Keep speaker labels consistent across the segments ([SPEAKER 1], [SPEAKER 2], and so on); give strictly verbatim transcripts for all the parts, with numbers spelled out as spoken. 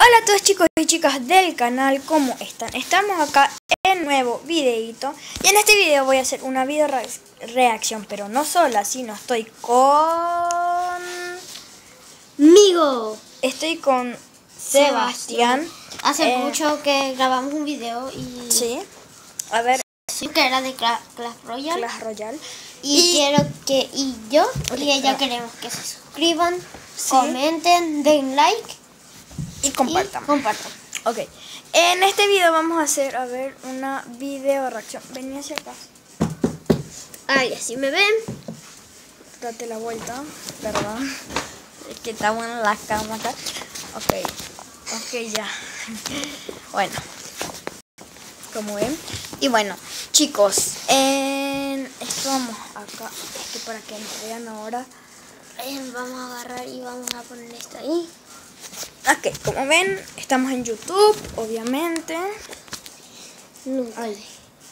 [SPEAKER 1] Hola a todos chicos y chicas del canal, ¿cómo están? Estamos acá en nuevo videito y en este video voy a hacer una video re reacción, pero no sola, sino estoy con...
[SPEAKER 2] Migo.
[SPEAKER 1] Estoy con Sebastián.
[SPEAKER 2] Hace
[SPEAKER 1] eh,
[SPEAKER 2] mucho que grabamos un video y...
[SPEAKER 1] Sí, a ver,
[SPEAKER 2] Sí, que era de Cla Clash Royale.
[SPEAKER 1] Clash Royale.
[SPEAKER 2] Y, y quiero que... Y yo
[SPEAKER 1] okay,
[SPEAKER 2] y ella
[SPEAKER 1] pero...
[SPEAKER 2] queremos que se suscriban,
[SPEAKER 1] sí,
[SPEAKER 2] comenten, den like
[SPEAKER 1] y compartan.
[SPEAKER 2] Y compartan.
[SPEAKER 1] Ok, en este video vamos a hacer, a ver, una video reacción. Vení hacia acá.
[SPEAKER 2] Ay, así me ven.
[SPEAKER 1] Date la vuelta, perdón. Es que está buena la cámara. Ok, ok, ya. Bueno, como ven. Y bueno, chicos, en esto vamos acá. Es que para que me vean ahora.
[SPEAKER 2] Eh, vamos a agarrar y vamos a poner esto ahí.
[SPEAKER 1] Ok, como ven, estamos en YouTube, obviamente.
[SPEAKER 2] No, ahí.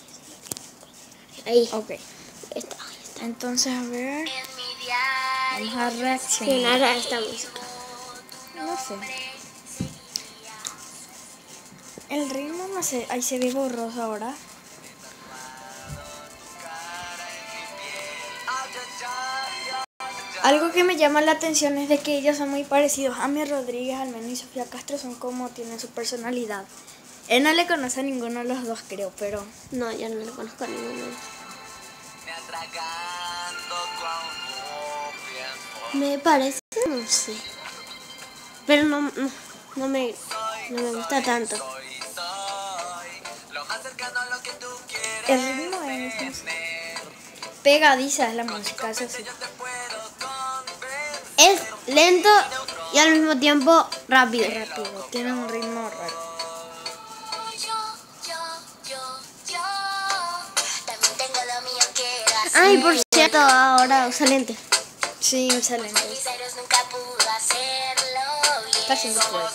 [SPEAKER 2] Ahí.
[SPEAKER 1] Ok.
[SPEAKER 2] Está, ahí está.
[SPEAKER 1] Entonces, a ver. Vamos a reaccionar.
[SPEAKER 2] Reaccionar a esta música.
[SPEAKER 1] No sé. El ritmo, no sé. Ahí se ve borroso ahora. Algo que me llama la atención es de que ellos son muy parecidos. Ami Rodríguez, al menos, y Sofía Castro son como tienen su personalidad. Él no le conoce a ninguno de los dos, creo, pero...
[SPEAKER 2] No, yo no le conozco a ninguno. Me parece, no sé. Pero no, no, no, me, no me gusta tanto.
[SPEAKER 1] El ritmo es... pegadiza es la música, eso sí.
[SPEAKER 2] Es lento y al mismo tiempo rápido.
[SPEAKER 1] Rápido, tiene un ritmo raro.
[SPEAKER 2] Ay, por cierto, ahora usa lente.
[SPEAKER 1] Sí, usa lentes. Está haciendo fuego.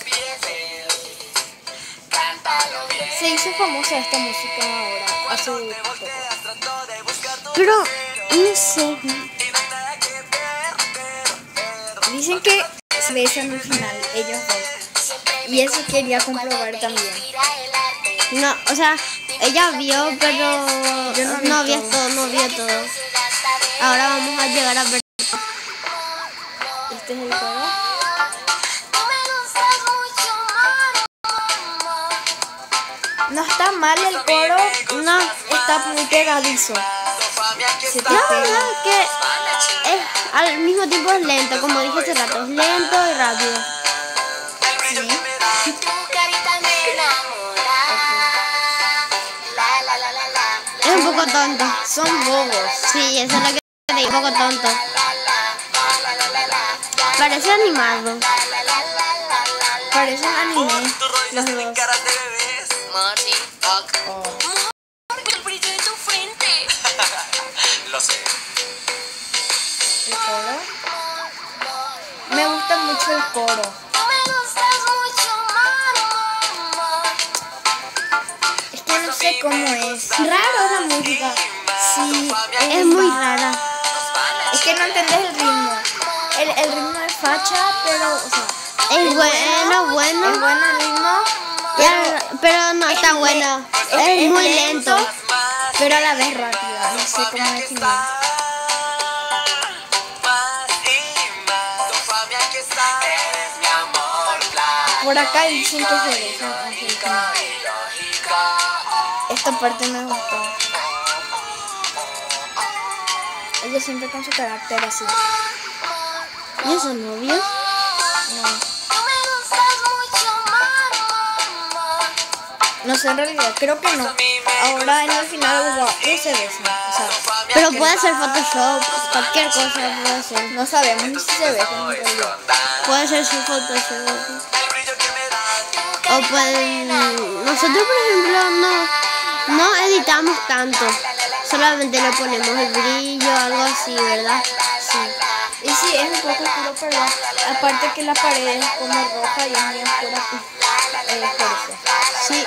[SPEAKER 1] Se hizo famosa esta música ahora, hace poco.
[SPEAKER 2] Pero, no sé.
[SPEAKER 1] Dicen que se besan al final, ellos dos. Y eso quería comprobar también.
[SPEAKER 2] No, o sea, ella vio, pero
[SPEAKER 1] Yo no vi
[SPEAKER 2] no vio
[SPEAKER 1] todo.
[SPEAKER 2] todo, no vio todo. Ahora vamos a llegar a ver.
[SPEAKER 1] Este es el coro. No está mal el coro,
[SPEAKER 2] No,
[SPEAKER 1] está muy pegadizo. Se te
[SPEAKER 2] la
[SPEAKER 1] pega.
[SPEAKER 2] verdad que es, al mismo tiempo es lento, como dije hace rato, es lento y rápido.
[SPEAKER 1] Sí.
[SPEAKER 2] Es un poco tonto.
[SPEAKER 1] Son bobos.
[SPEAKER 2] Sí, eso es lo que te digo, un poco tonto. Parece animado.
[SPEAKER 1] Parecen anime los dos. Oh.
[SPEAKER 3] El brillo de tu frente. Lo sé.
[SPEAKER 1] El coro. Me gusta mucho el coro. Es que no sé cómo es.
[SPEAKER 2] Raro la música.
[SPEAKER 1] Sí,
[SPEAKER 2] Es muy rara.
[SPEAKER 1] Es que no entendés el ritmo. El, el ritmo es facha, pero, o sea,
[SPEAKER 2] Es bueno,
[SPEAKER 1] es
[SPEAKER 2] bueno.
[SPEAKER 1] bueno el ritmo,
[SPEAKER 2] Ya, pero no está bueno. Es muy lento.
[SPEAKER 1] pero a la vez rápido. No sé cómo definir. Por acá dicen que se besan hacia el final. Esta parte me gustó. Ellos siempre con su carácter así.
[SPEAKER 2] ¿Y esos novios?
[SPEAKER 1] No. No sé en realidad, creo que no. Ahora en el final wow, no se besan. O sea,
[SPEAKER 2] Pero puede ser Photoshop, cualquier cosa puede ser.
[SPEAKER 1] no sabemos ni si se besan en realidad.
[SPEAKER 2] Puede ser su Photoshop. O pueden... Nosotros, por ejemplo, no, no editamos tanto. Solamente le ponemos el brillo, algo así, ¿verdad?
[SPEAKER 1] Sí. Y sí, es un poco oscuro, pero aparte que la pared es como roja y es muy oscura, pues, eh, por eso.
[SPEAKER 2] Sí.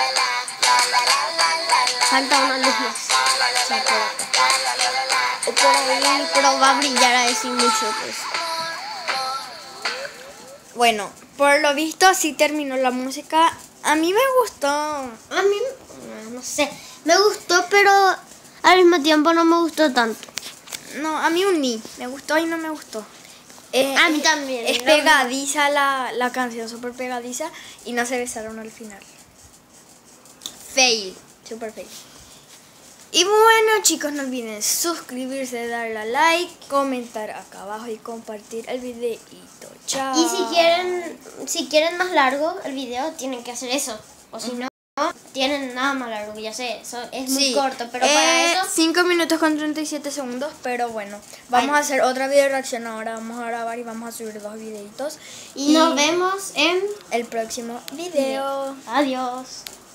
[SPEAKER 2] Falta una luz más.
[SPEAKER 1] Sí, por acá.
[SPEAKER 2] O por ahí, pero va a brillar así mucho, pues.
[SPEAKER 1] Bueno, por lo visto así terminó la música. A mí me gustó.
[SPEAKER 2] A mí, no sé, me gustó, pero al mismo tiempo no me gustó tanto.
[SPEAKER 1] No, a mí un ni. Me gustó y no me gustó. Eh,
[SPEAKER 2] A mí también.
[SPEAKER 1] Es
[SPEAKER 2] no,
[SPEAKER 1] pegadiza la, la canción, súper pegadiza. Y no se besaron al final.
[SPEAKER 2] Fail.
[SPEAKER 1] Súper fail. Y bueno, chicos, no olviden suscribirse, darle a like, comentar acá abajo y compartir el videito. Chao.
[SPEAKER 2] Y si quieren, si quieren más largo el video, tienen que hacer eso. O si no, tienen nada más largo, ya sé, eso es muy
[SPEAKER 1] Sí,
[SPEAKER 2] corto, pero
[SPEAKER 1] eh,
[SPEAKER 2] para eso...
[SPEAKER 1] cinco minutos con treinta y siete segundos, pero bueno, vamos
[SPEAKER 2] Ay.
[SPEAKER 1] a hacer otra video reacción ahora, vamos a grabar y vamos a subir dos videitos.
[SPEAKER 2] Y nos vemos en
[SPEAKER 1] el próximo video.
[SPEAKER 2] Adiós.